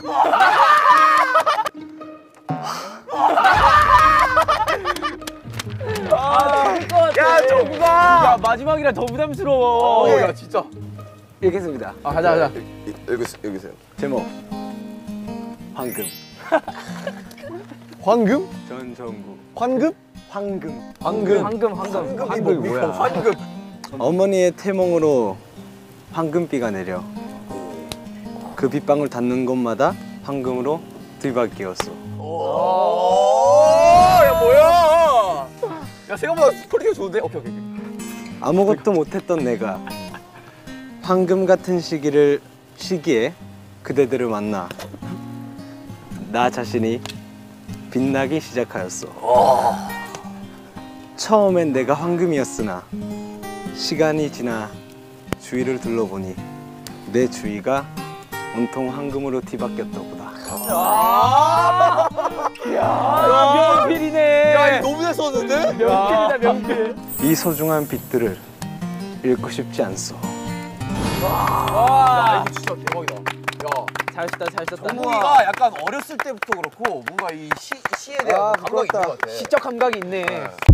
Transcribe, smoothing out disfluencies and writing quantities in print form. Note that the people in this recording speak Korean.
야, 정국아! 야, 마지막이라 더 부담스러워. 야, 진짜. 읽겠습니다. 가자. 여기세요. 제목. 황금. 황금? 전정구. 황금? 황금. 황금. 황금이 뭐야? 황금. 어머니의 태몽으로 황금비가 내려 그 빗방울 닿는 곳마다 황금으로 뒤바뀌었어. 야, 뭐야? 야, 생각보다 스토리가 좋은데? 오케이. 아무것도 못했던 내가 황금 같은 시기에 그대들을 만나 나 자신이 빛나기 시작하였어. 처음엔 내가 황금이었으나 시간이 지나 주위를 둘러보니 내 주위가 온통 황금으로 뒤바뀌었더구나. 명필이네. 야, 이거 너무 잘 썼는데? 명필이다, 명필. 이 소중한 빛들을 잃고 싶지 않소. 와, 이거 진짜 대박이다. 야, 잘 썼다. 정국이가 약간 어렸을 때부터 그렇고 뭔가 이 시에 대한 감각이 있는 것 같아. 시적 감각이 있네. 네.